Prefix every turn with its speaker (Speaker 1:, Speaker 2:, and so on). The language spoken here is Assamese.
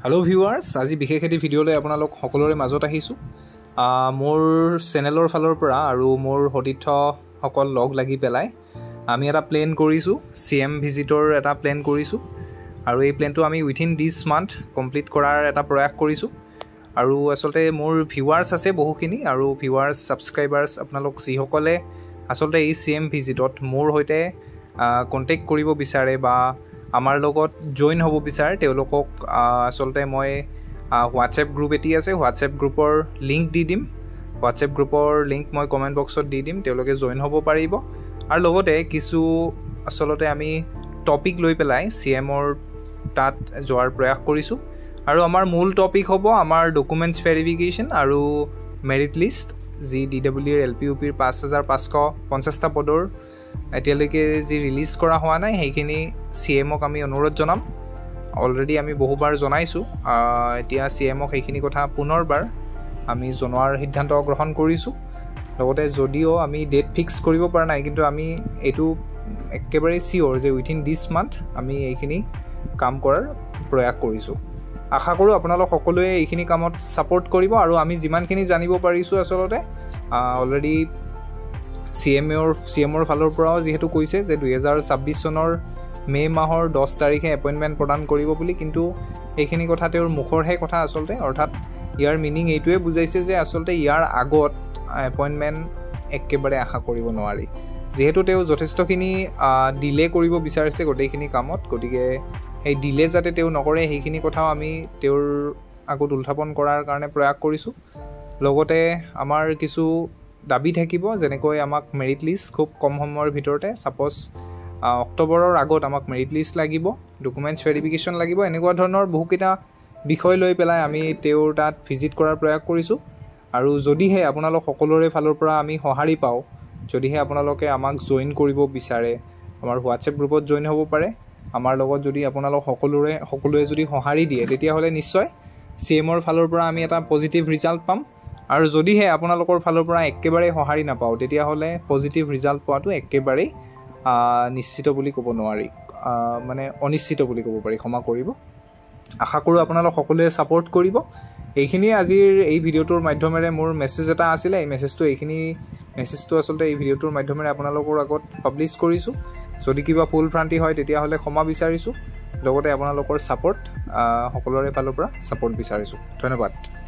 Speaker 1: Hello viewers, আজি বিশেষ এটি ভিডিঅ'লৈ আপোনালোক সকলোৰে মাজত আহিছো। মোৰ চেনেলৰ ফালৰ পৰা আৰু মোৰ সতীৰ্থ সকল লগ লাগি পেলাই আমি এটা প্লেন কৰিছো, সিএম ভিজিটৰ এটা প্লেন কৰিছো আৰু এই প্লেনটো আমি উইথিন দিস মান্থ কমপ্লিট কৰাৰ এটা প্ৰয়াস কৰিছো। আৰু আসলতে মোৰ ভিউৱাৰ্স আছে বহুখিনি আৰু ভিউৱাৰ্স সাবস্ক্ৰাইবাৰ্স আপোনালোক যিসকলে আসলতে এই সিএম ভিজিটত মোৰ হৈতে কন্টেক্ট কৰিব বিচাৰে বা আমাৰ লগত জয়েন হ'ব বিচাৰে তেওঁলোকক আসলতে মই হোৱাটসএপ গ্ৰুপ এটি আছে, হোৱাটসএপ গ্ৰুপৰ লিংক দি দিম। হোৱাটসএপ গ্ৰুপৰ লিংক মই কমেন্ট বক্সত দি দিম, তেওঁলোকে জয়েন হ'ব পাৰিব। আৰু লগতে কিছু আসলতে আমি টপিক লৈ পেলাই সিএমৰ তাত যোৱাৰ প্ৰয়াস কৰিছো আৰু আমাৰ মূল টপিক হ'ব আমাৰ ডকুমেন্টছ ভেৰিফিকেশন আৰু মেৰিট লিষ্ট যি DWR LPUPৰ 5550টা পদৰ এতিয়ালৈকে যি ৰিলিজ কৰা হোৱা নাই সেইখিনি সিএমক আমি অনুৰোধ জনাম। অলৰেডি আমি বহুবাৰ জনাইছো, এতিয়া সিএমক সেইখিনি কথা পুনৰবাৰ আমি জনোৱাৰ সিদ্ধান্ত গ্ৰহণ কৰিছো। লগতে যদিও আমি ডেট ফিক্স কৰিব পৰা নাই, কিন্তু আমি এটো একেবাৰে সিওৰ যে উইথিন দিস মান্থ আমি এইখিনি কাম কৰাৰ প্ৰয়াস কৰিছো। আশা কৰো আপোনালোক সকলোৱে এইখিনি কামত সাপোৰ্ট কৰিব আৰু আমি যিমানখিনি জানিব পাৰিছো আসলতে অলৰেডি সিএমৰ ফালৰ পৰাও যেহেতু কৈছে যে 2026 চনৰ মে মাহৰ 10 তাৰিখে এপইন্টমেন্ট প্ৰদান কৰিব বুলি, কিন্তু এইখিনি কথা তেওঁৰ মুখৰহে কথা আসলতে, অৰ্থাৎ ইয়াৰ মিনিং এইটোৱে বুজাইছে যে আসলতে ইয়াৰ আগত এপইন্টমেন্ট একেবাৰে আশা কৰিব নোৱাৰি, যেহেতু তেওঁ যথেষ্টখিনি ডিলে কৰিব বিচাৰিছে গোটেইখিনি কামত। গতিকে এই ডিলে যাতে তেওঁ নকৰে সেইখিনি কথাও আমি তেওঁৰ আগত উত্থাপন কৰাৰ কাৰণে প্ৰয়াস কৰিছো। লগতে আমাৰ কিছু দাবী থাকিব, যেনেকৈ আমাক মেৰিট লিষ্ট খুব কম সময়ৰ ভিতৰতে, সাপোজ অক্টোবৰৰ আগত আমাক মেৰিট লিষ্ট লাগিব, ডকুমেন্টছ ভেৰিফিকেশন লাগিব, এনেকুৱা ধৰণৰ বহুকেইটা বিষয় লৈ পেলাই আমি তেওঁৰ তাত ভিজিট কৰাৰ প্ৰয়াস কৰিছো। আৰু যদিহে আপোনালোক সকলোৰে ফালৰ পৰা আমি সহাৰি পাওঁ, যদিহে আপোনালোকে আমাক জয়েন কৰিব বিচাৰে, আমাৰ হোৱাটসএপ গ্ৰুপত জয়েন হ'ব পাৰে। আমাৰ লগত যদি আপোনালোক সকলোৱে যদি সহাৰি দিয়ে তেতিয়া হলে নিশ্চয় সিএমৰ ফালৰ পৰা আমি এটা পজিটিভ ৰিজাল্ট পাম। আৰু যদিহে আপোনালোকৰ ফালৰ পৰা একেবাৰে সহাৰি নাপাওঁ তেতিয়া হলে পজিটিভ ৰিজাল্ট পোৱাটো একেবাৰে নিশ্চিত বুলি ক'ব নোৱাৰি, মানে অনিশ্চিত বুলি ক'ব পাৰি, ক্ষমা কৰিব। আশা কৰো আপোনালোক সকলোৱে সাপোৰ্ট কৰিব। এইখিনিয়ে আজিৰ এই ভিডিঅ'টোৰ মাধ্যমেৰে মোৰ মেছেজ এটা আছিল। এই মেছেজটো আসলতে এই ভিডিঅ'টোৰ মাধ্যমেৰে আপোনালোকৰ আগত পাব্লিছ কৰিছো। যদি কিবা ভুল ভ্ৰান্তি হয় তেতিয়া হলে ক্ষমা বিচাৰিছো। লগতে আপোনালোকৰ সাপোৰ্ট সকলোৰে ফালৰ পৰা সাপোৰ্ট বিচাৰিছো। ধন্যবাদ।